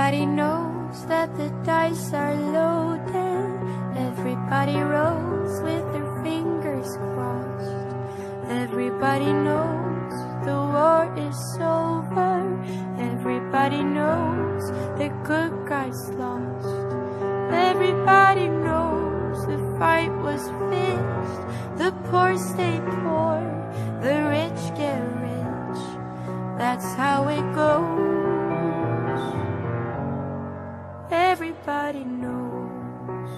Everybody knows that the dice are loaded. Everybody rolls with their fingers crossed. Everybody knows the war is over. Everybody knows the good guys lost. Everybody knows the fight was fixed. The poor stay poor, the rich get rich. That's how it goes. Everybody knows.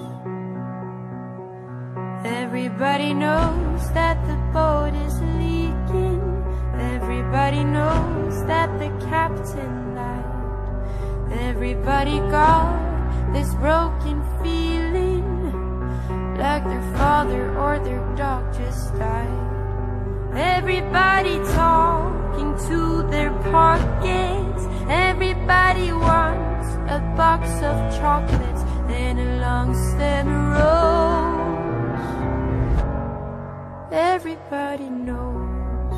Everybody knows that the boat is leaking. Everybody knows that the captain lied. Everybody got this broken feeling, like their father or their dog just died. Everybody talking to their pockets. Everybody wants a box of chocolates and a long stem rose. Everybody knows.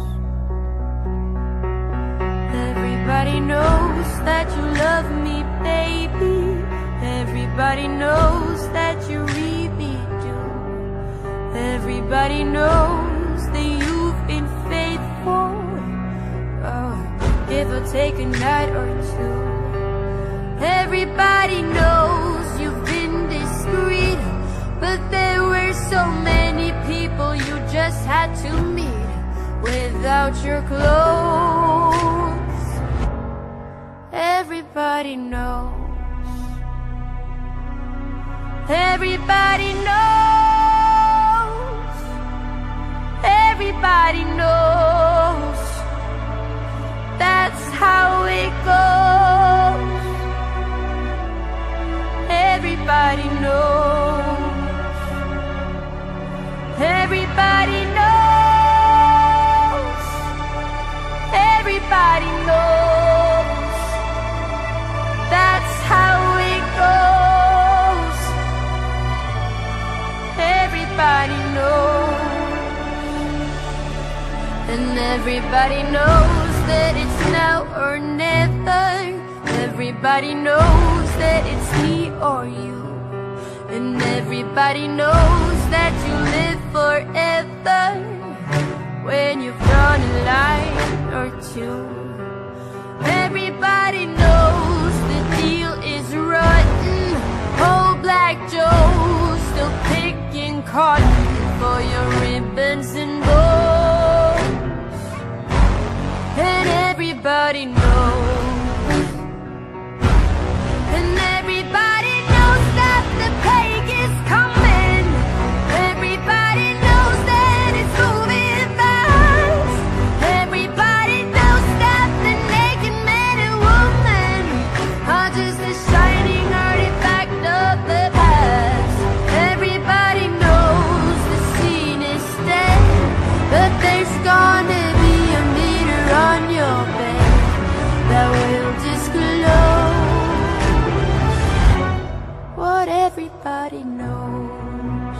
Everybody knows that you love me, baby. Everybody knows that you really do. Everybody knows that you've been faithful. Oh, give or take a night or two. Everybody knows you've been discreet, but there were so many people you just had to meet without your clothes. Everybody knows. Everybody knows. Everybody knows. That's how it goes. Everybody knows. Everybody knows. Everybody knows. That's how it goes. Everybody knows. And everybody knows that it's now or never. Everybody knows that it's me or you. And everybody knows that you live forever when you've drawn a line or two. Everybody knows the deal is rotten. Old Black Joe still picking cotton for your ribbons and bows. And everybody knows. And everybody knows that the plague is coming. Everybody knows that it's moving fast. Everybody knows that the naked man and woman are just a shining artifact of the past. Everybody knows the scene is dead, but there's gonna be a meter on your bed that will disclose what everybody knows.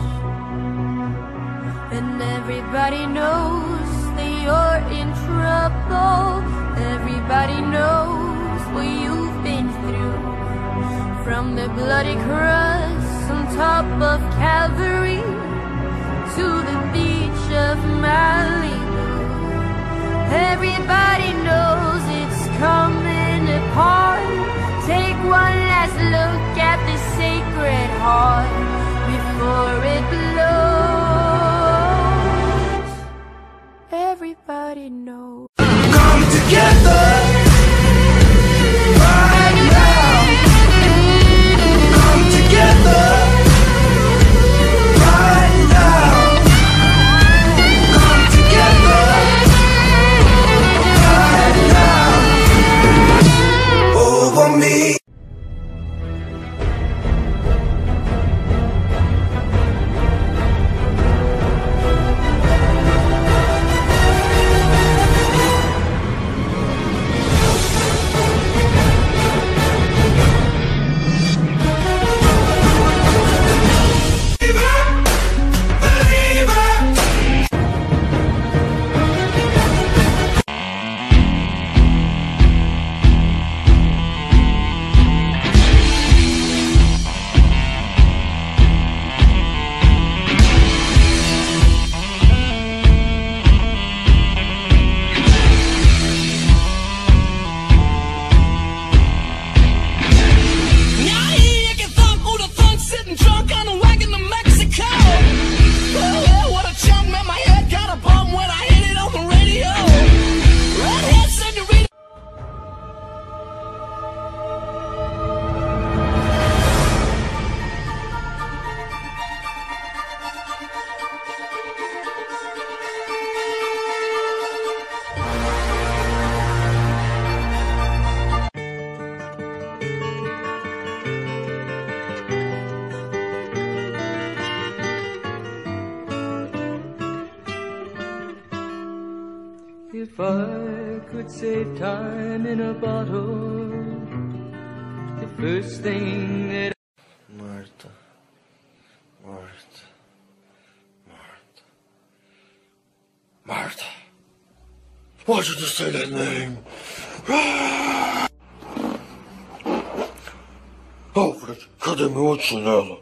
And everybody knows that you're in trouble. Everybody knows what you've been through, from the bloody cross on top of Calvary to the beach of Malibu. Everybody knows it's coming apart. Take one last look at the Sacred Heart before it blows. Everybody knows. Come together right now. Come together right now. Come together right now. Over me. If I could save time in a bottle, the first thing that Marta, Marta, Marta, Marta. Why did you say that name? Alfred, cadê meu outro chinelo?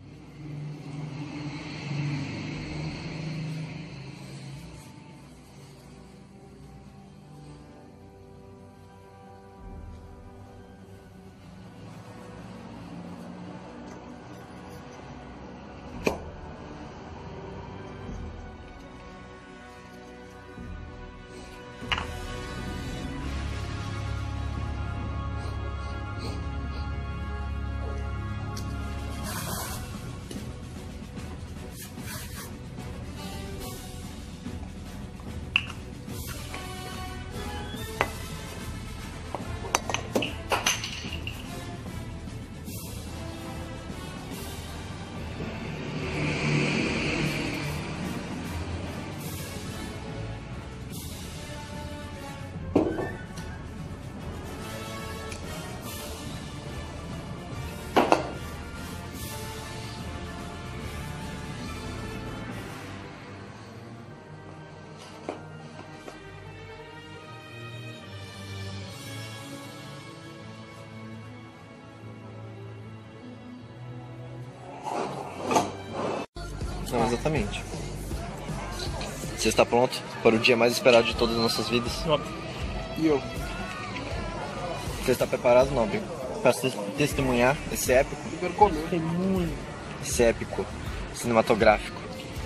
Não, exatamente. Você está pronto para o dia mais esperado de todas as nossas vidas? E eu? Você está preparado, Nobre, para testemunhar esse épico? Esse épico cinematográfico.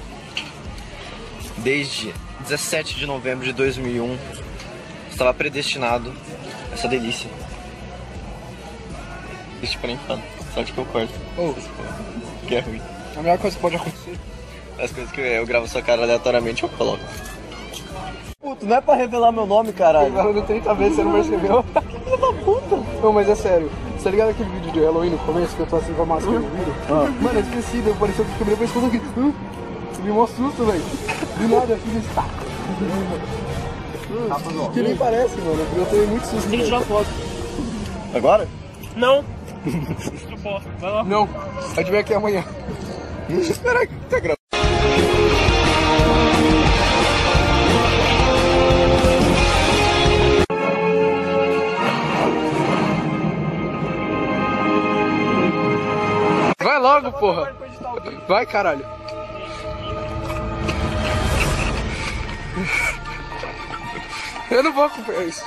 Desde 17 de novembro de 2001, estava predestinado a essa delícia. Deixa para infância, só que eu corto. Que é ruim. A melhor coisa que pode acontecer. As coisas que eu gravo sua cara aleatoriamente eu coloco. Puto, não é pra revelar meu nome, caralho. Gravando 30 vezes, você não percebeu? Filho da puta. Não, mas é sério. Você tá ligado aquele vídeo de Halloween no começo, que eu tô assim com a máscara no vídeo? Mano, eu esqueci, daí apareceu que eu quebrei, depois quando eu vi, me mó susto, velho. Do nada, eu fiz isso. Que nem parece, mano. Eu tenho muito susto. Tem que tirar foto. Agora? Não. Vai lá. Não, a gente vem aqui amanhã. Deixa eu esperar que tá gravando. Vai logo, porra. Vai, caralho. Eu não vou acompanhar isso.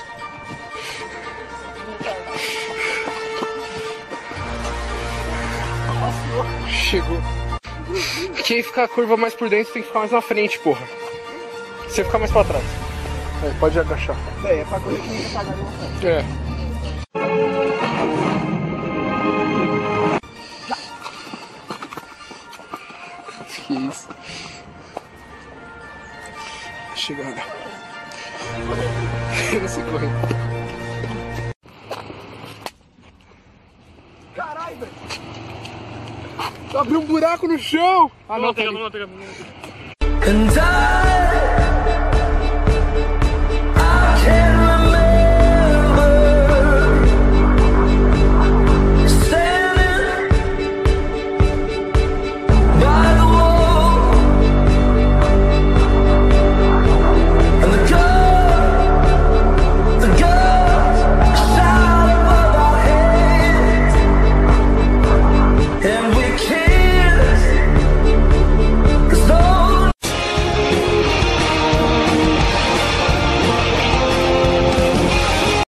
Chegou. Quem ficar a curva mais por dentro tem que ficar mais na frente, porra. Você ficar mais pra trás. É, pode agachar. É pra coisa que ninguém tá cagando na frente. É. Que isso? Chegando. Eu não sei correr. Caralho, velho! Abriu um buraco no chão! Ah, não, Vamos lá pegar. and I